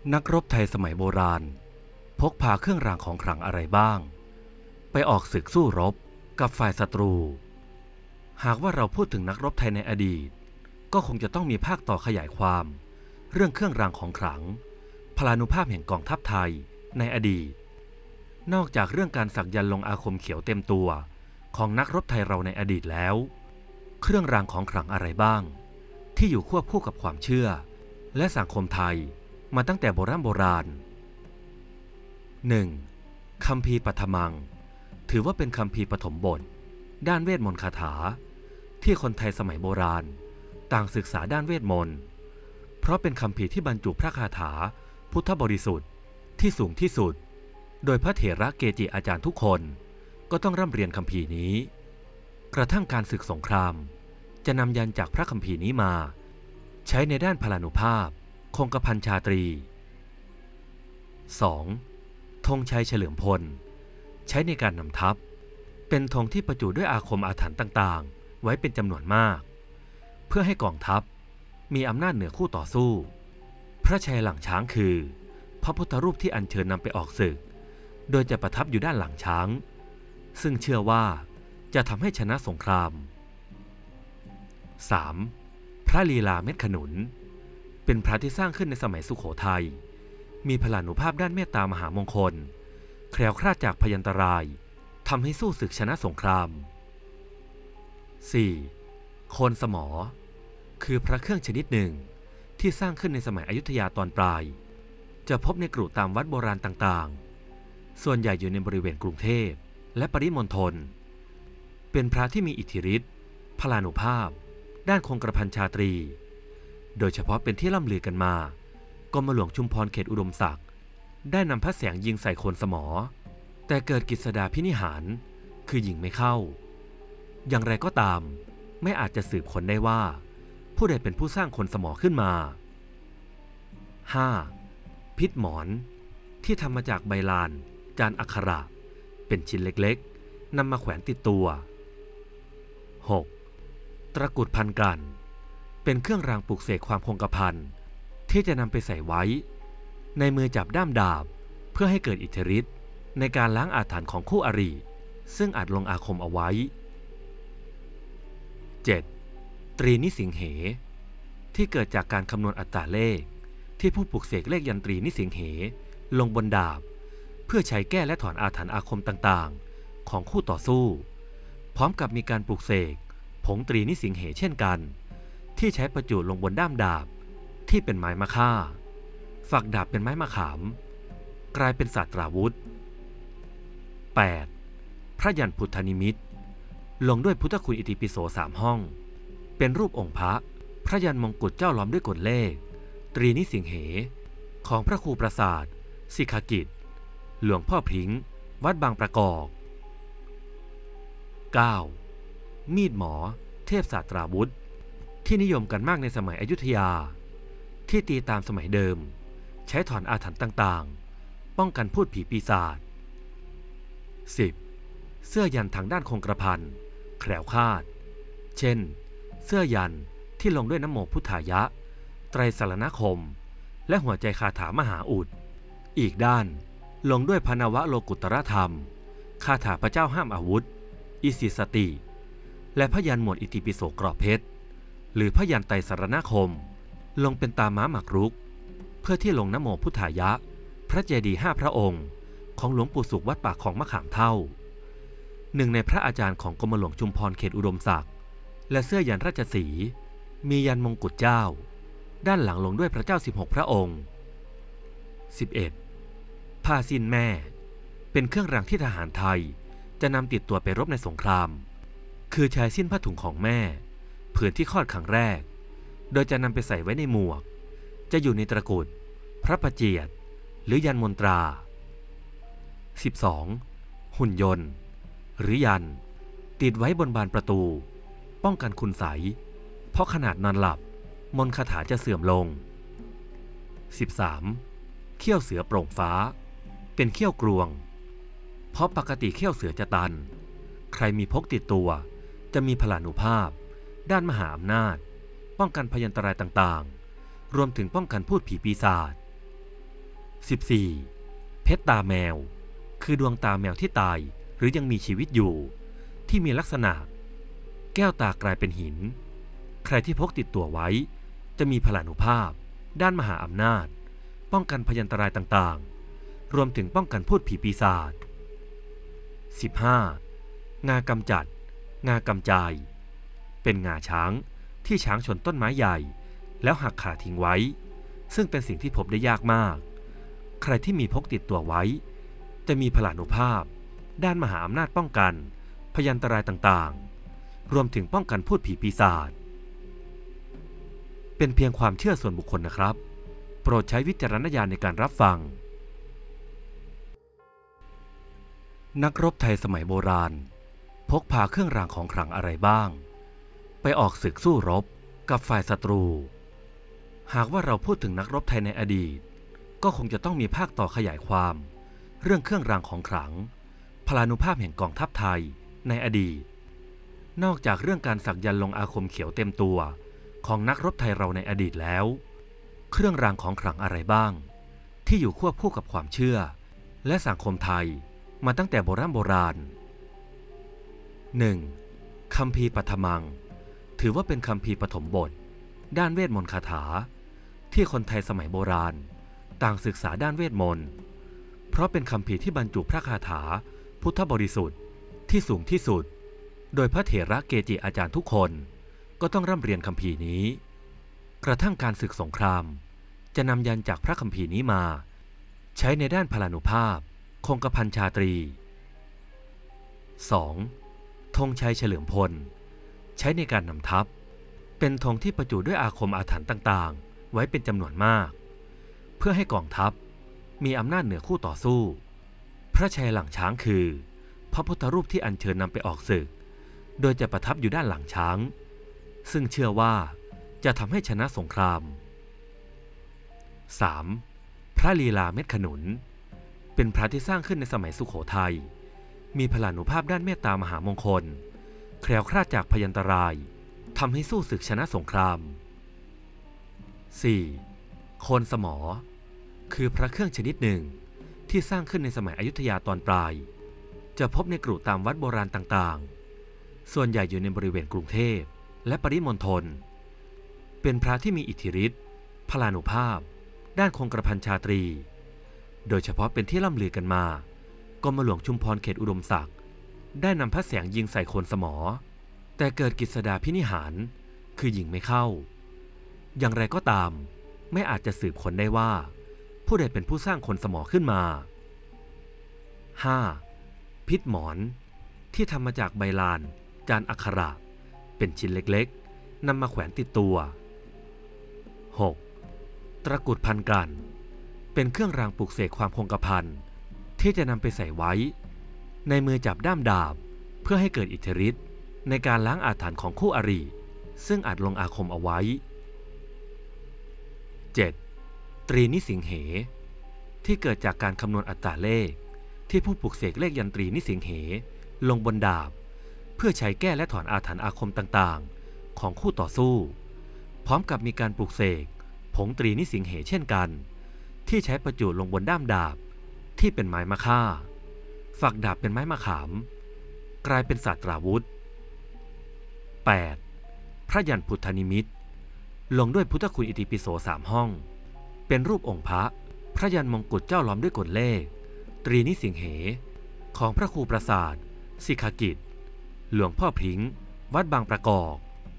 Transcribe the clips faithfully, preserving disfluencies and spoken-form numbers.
นักรบไทยสมัยโบราณพกพาเครื่องรางของขลังอะไรบ้างไปออกศึกสู้รบกับฝ่ายศัตรูหากว่าเราพูดถึงนักรบไทยในอดีตก็คงจะต้องมีภาคต่อขยายความเรื่องเครื่องรางของขลังพลานุภาพแห่งกองทัพไทยในอดีตนอกจากเรื่องการสักยันต์ลงอาคมเขียวเต็มตัวของนักรบไทยเราในอดีตแล้วเครื่องรางของขลังอะไรบ้างที่อยู่ควบคู่กับความเชื่อและสังคมไทยมาตั้งแต่โบราณโบราณ หนึ่ง. คัมภีร์ปัทมังถือว่าเป็นคัมภีร์ปฐมบทด้านเวทมนต์คาถาที่คนไทยสมัยโบราณต่างศึกษาด้านเวทมนต์เพราะเป็นคัมภีร์ที่บรรจุพระคาถาพุทธบริสุทธิ์ที่สูงที่สุดโดยพระเถระเกจิอาจารย์ทุกคนก็ต้องร่ำเรียนคัมภีร์นี้กระทั่งการศึกสงครามจะนำยันจากพระคัมภีร์นี้มาใช้ในด้านพลานุภาพคงกระพันชาตรี สอง. ธงชัยเฉลิมพลใช้ในการนำทัพเป็นธงที่ประจุด้วยอาคมอาถรรพ์ต่างๆไว้เป็นจำนวนมากเพื่อให้กองทัพมีอำนาจเหนือคู่ต่อสู้พระชัยหลังช้างคือพระพุทธรูปที่อัญเชิญนำไปออกศึกโดยจะประทับอยู่ด้านหลังช้างซึ่งเชื่อว่าจะทำให้ชนะสงคราม สาม. พระลีลาเม็ดขนุนเป็นพระที่สร้างขึ้นในสมัยสุโขทัยมีพลานุภาพด้านเมตตามหามงคลแคล้วคลาดจากพยันตรายทำให้สู้ศึกชนะสงคราม สี่. โคนสมอคือพระเครื่องชนิดหนึ่งที่สร้างขึ้นในสมัยอยุธยาตอนปลายจะพบในกรุตามวัดโบราณต่างๆส่วนใหญ่อยู่ในบริเวณกรุงเทพและปริมณฑลเป็นพระที่มีอิทธิฤทธิ์พลานุภาพด้านคงกระพันชาตรีโดยเฉพาะเป็นที่ล่ำลือกันมากรมหลวงชุมพรเขตอุดมศักดิ์ได้นำพระแสงยิงใส่โคนสมอแต่เกิดกฤษฎาภินิหารคือยิงไม่เข้าอย่างไรก็ตามไม่อาจจะสืบค้นได้ว่าผู้ใดเป็นผู้สร้างโคนสมอขึ้นมา ห้า. พิษหมอนที่ทำมาจากใบลานจานอักขระเป็นชิ้นเล็กๆนำมาแขวนติดตัว หก. ตะกรุดพันกันเป็นเครื่องรางปลุกเสกความคงกระพันที่จะนำไปใส่ไว้ในมือจับด้ามดาบเพื่อให้เกิดอิทธิฤทธิ์ในการล้างอาถรรพ์ของคู่อริซึ่งอาจลงอาคมเอาไว้ เจ็ด. ตรีนิสิงเหที่เกิดจากการคำนวณอัตราเลขที่ผู้ปลุกเสกเลขยันตรีนิสิงเหลงบนดาบเพื่อใช้แก้และถอนอาถรรพ์อาคมต่างๆของคู่ต่อสู้พร้อมกับมีการปลุกเสกผงตรีนิสิงเหเช่นกันที่ใช้ประจุลงบนด้ามดาบที่เป็นไม้มะค่าฝักดาบเป็นไม้มะขามกลายเป็นศาสตราวุธ แปด. พระยันพุทธนิมิตลงด้วยพุทธคุณอิติปิโสสามห้องเป็นรูปองค์พระพระยันมงกุฎเจ้าล้อมด้วยกฎเลขตรีนิสิงเหของพระครูประสาทสิกขกิจหลวงพ่อพริ้งวัดบางประกอบ เก้า. มีดหมอเทพศาสตราวุธที่นิยมกันมากในสมัยอยุธยาที่ตีตามสมัยเดิมใช้ถอนอาถรรพ์ต่างๆป้องกันพูดผีปีศาจ สิบ. เสื้อยันทางด้านคงกระพันแคล้วคลาดเช่นเสื้อยันที่ลงด้วยน้ำโมพุทธายะไตรสรณคมและหัวใจคาถามหาอุดอีกด้านลงด้วยพนวโลกุตรธรรมคาถาพระเจ้าห้ามอาวุธอิสิสติและพยัญหมวดอิติปิโสกรอบเพชรหรือพยัญไตรสรณคมลงเป็นตาม้าหมากรุกเพื่อที่ลงนโมพุทธายะพระเจดีย์ห้าพระองค์ของหลวงปู่สุขวัดปากของมะขามเท่าหนึ่งในพระอาจารย์ของกรมหลวงชุมพรเขตอุดมศักดิ์และเสื้อยันราชสีห์มียันมงกุฎเจ้าด้านหลังลงด้วยพระเจ้าสิบหกพระองค์ สิบเอ็ด. ผ้าสิ้นแม่เป็นเครื่องรางที่ทหารไทยจะนำติดตัวไปรบในสงครามคือชายสิ้นผ้าถุงของแม่ผืนที่คลอดครั้งแรกโดยจะนำไปใส่ไว้ในหมวกจะอยู่ในตะกรุดพระประเจียดหรือยันมนตรา สิบสอง. หุ่นยนต์หรือยันติดไว้บนบานประตูป้องกันคุณไสยเพราะขนาดนอนหลับมนต์คาถาจะเสื่อมลง สิบสาม. เขี้ยวเสือโปร่งฟ้าเป็นเขี้ยวกรวงเพราะปกติเขี้ยวเสือจะตันใครมีพกติดตัวจะมีพลานุภาพด้านมหาอำนาจป้องกันพยันตรายต่างๆรวมถึงป้องกันพูดผีปีศาจสิบสี่ เพชรตาแมวคือดวงตาแมวที่ตายหรือยังมีชีวิตอยู่ที่มีลักษณะแก้วตากลายเป็นหินใครที่พกติดตัวไว้จะมีพลานุภาพด้านมหาอำนาจป้องกันพยันตรายต่างๆรวมถึงป้องกันพูดผีปีศาจ สิบห้า งากำจัดงากำจายเป็นงาช้างที่ช้างชนต้นไม้ใหญ่แล้วหักขาทิ้งไว้ซึ่งเป็นสิ่งที่พบได้ยากมากใครที่มีพกติดตัวไว้จะมีพลานุภาพด้านมหาอำนาจป้องกันพยันตรายต่างๆรวมถึงป้องกันพูดผีปีศาจเป็นเพียงความเชื่อส่วนบุคคลนะครับโปรดใช้วิจารณญาณในการรับฟังนักรบไทยสมัยโบราณพกพาเครื่องรางของขลังอะไรบ้างไปออกศึกสู้รบกับฝ่ายศัตรูหากว่าเราพูดถึงนักรบไทยในอดีตก็คงจะต้องมีภาคต่อขยายความเรื่องเครื่องรางของขลังพลานุภาพแห่งกองทัพไทยในอดีตนอกจากเรื่องการสักยันต์ลงอาคมเขียวเต็มตัวของนักรบไทยเราในอดีตแล้วเครื่องรางของขลังอะไรบ้างที่อยู่ควบคู่กับความเชื่อและสังคมไทยมาตั้งแต่โบราณโบราณ หนึ่ง. คัมภีร์ปัทมังถือว่าเป็นคัมภีร์ปฐมบทด้านเวทมนต์คาถาที่คนไทยสมัยโบราณต่างศึกษาด้านเวทมนต์เพราะเป็นคัมภีร์ที่บรรจุพระคาถาพุทธบริสุทธิ์ที่สูงที่สุดโดยพระเถระเกจิอาจารย์ทุกคนก็ต้องร่ำเรียนคัมภีร์นี้กระทั่งการศึกสงครามจะนำยันจากพระคัมภีร์นี้มาใช้ในด้านพลานุภาพคงกระพันชาตรี สอง. ธงชัยเฉลิมพลใช้ในการนำทัพเป็นธงที่ประจุด้วยอาคมอาถรรพ์ต่างๆไว้เป็นจำนวนมากเพื่อให้กองทัพมีอำนาจเหนือคู่ต่อสู้พระชัยหลังช้างคือพระพุทธรูปที่อัญเชิญนำไปออกศึกโดยจะประทับอยู่ด้านหลังช้างซึ่งเชื่อว่าจะทำให้ชนะสงคราม สาม. พระลีลาเม็ดขนุนเป็นพระที่สร้างขึ้นในสมัยสุโขทัยมีพลานุภาพด้านเมตตามหามงคลแคล้วคลาดจากพยันตรายทำให้สู้ศึกชนะสงคราม สี่. โคนสมอคือพระเครื่องชนิดหนึ่งที่สร้างขึ้นในสมัยอยุธยาตอนปลายจะพบในกรุตามวัดโบราณต่างๆส่วนใหญ่อยู่ในบริเวณกรุงเทพและปริมณฑลเป็นพระที่มีอิทธิฤทธิ์พลานุภาพด้านคงกระพันชาตรีโดยเฉพาะเป็นที่ล่ำลือกันมากรมหลวงชุมพรเขตอุดมศักดิ์ได้นำพระแสงยิงใส่โคนสมอแต่เกิดกฤษฎาภินิหารคือยิงไม่เข้าอย่างไรก็ตามไม่อาจจะสืบค้นได้ว่าผู้ใดเป็นผู้สร้างโคนสมอขึ้นมา ห้า. พิษหมอนที่ทำมาจากใบลานจานอักขระเป็นชิ้นเล็กๆนำมาแขวนติดตัว หก. ตะกรุดพันกันเป็นเครื่องรางปลุกเสกความคงกระพันที่จะนำไปใส่ไว้ในมือจับด้ามดาบเพื่อให้เกิดอิทธิฤทธิ์ในการล้างอาถรรพ์ของคู่อริซึ่งอาจลงอาคมเอาไว้ เจ็ด. ตรีนิสิงเหที่เกิดจากการคำนวณอัตราเลขที่ผู้ปลุกเสกเลขยันตรีนิสิงเหลงบนดาบเพื่อใช้แก้และถอนอาถรรพ์อาคมต่างๆของคู่ต่อสู้พร้อมกับมีการปลุกเสกผงตรีนิสิงเหเช่นกันที่ใช้ประจุลงบนด้ามดาบที่เป็นไม้มะค่าฝักดาบเป็นไม้มะขามกลายเป็นศาสตราวุธ แปด. พระยันพุทธนิมิตลงด้วยพุทธคุณอิติปิโสสามห้องเป็นรูปองค์พระพระยันมงกุฎเจ้าล้อมด้วยกฎเลขตรีนิสิงเหของพระครูประสาทสิกขกิจหลวงพ่อพริ้งวัดบางประกอบ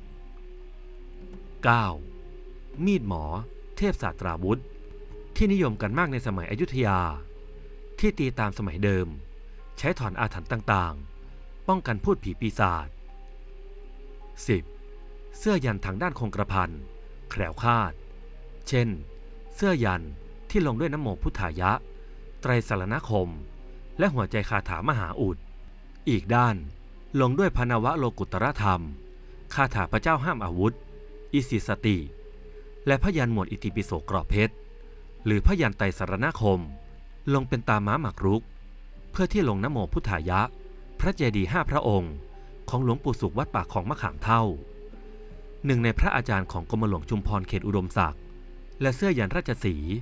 เก้า. มีดหมอเทพศาสตราวุธที่นิยมกันมากในสมัยอยุธยาที่ตีตามสมัยเดิมใช้ถอนอาถรรพ์ต่างๆป้องกันพูดผีปีศาจ สิบ. เสื้อยันทางด้านคงกระพันแคล้วคลาดเช่นเสื้อยันที่ลงด้วยน้ำโมพุทธายะไตรสรณคมและหัวใจคาถามหาอุดอีกด้านลงด้วยพนวโลกุตรธรรมคาถาพระเจ้าห้ามอาวุธอิสิสติและพยัญหมวดอิติปิโสกรอบเพชรหรือพยัญไตรสรณคมลงเป็นตาม้าหมากรุกเพื่อที่ลงน้ำโมพุทธายะพระเจดีย์ห้าพระองค์ของหลวงปู่สุขวัดปากของมะขามเท่าหนึ่งในพระอาจารย์ของกรมหลวงชุมพรเขตอุดมศักดิ์และเสื้อยันราชสีห์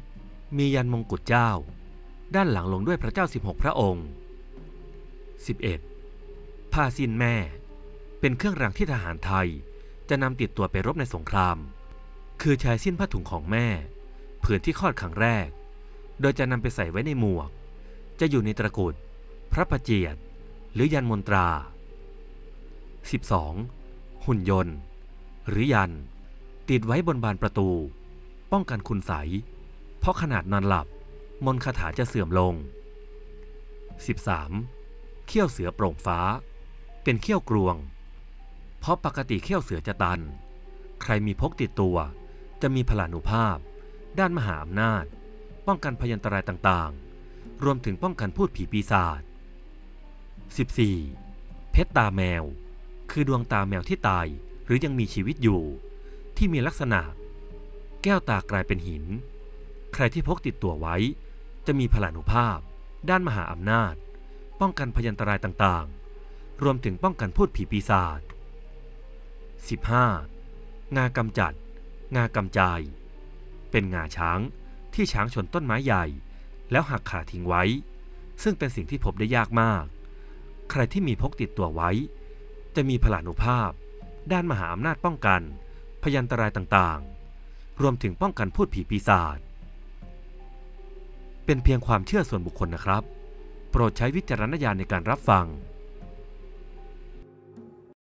มียันมงกุฎเจ้าด้านหลังลงด้วยพระเจ้าสิบหกพระองค์ สิบเอ็ด ผ้าสิ้นแม่เป็นเครื่องรางที่ทหารไทยจะนำติดตัวไปรบในสงครามคือชายสิ้นผ้าถุงของแม่ผืนที่คลอดครั้งแรกโดยจะนำไปใส่ไว้ในหมวกจะอยู่ในตะกรุดพระประเจียดหรือยันมนตรา สิบสอง หุ่นยนต์หรือยันติดไว้บนบานประตูป้องกันคุณไสยเพราะขนาดนอนหลับมนต์คาถาจะเสื่อมลง สิบสาม เขี้ยวเสือโปร่งฟ้าเป็นเขี้ยวกรวงเพราะปกติเขี้ยวเสือจะตันใครมีพกติดตัวจะมีพลานุภาพด้านมหาอำนาจป้องกันพยันตรายต่างๆรวมถึงป้องกันพูดผีปีศาจ สิบสี่ เพชรตาแมวคือดวงตาแมวที่ตายหรือยังมีชีวิตอยู่ที่มีลักษณะแก้วตากลายเป็นหินใครที่พกติดตัวไว้จะมีพลานุภาพด้านมหาอำนาจป้องกันพยันตรายต่างๆรวมถึงป้องกันพูดผีปีศาจ สิบห้า งากำจัดงากำจายเป็นงาช้างที่ช้างชนต้นไม้ใหญ่แล้วหักขาทิ้งไว้ซึ่งเป็นสิ่งที่พบได้ยากมากใครที่มีพกติดตัวไว้จะมีพลานุภาพด้านมหาอำนาจป้องกันพยันตรายต่างๆรวมถึงป้องกันพูดผีปีศาจเป็นเพียงความเชื่อส่วนบุคคลนะครับโปรดใช้วิจารณญาณในการรับฟัง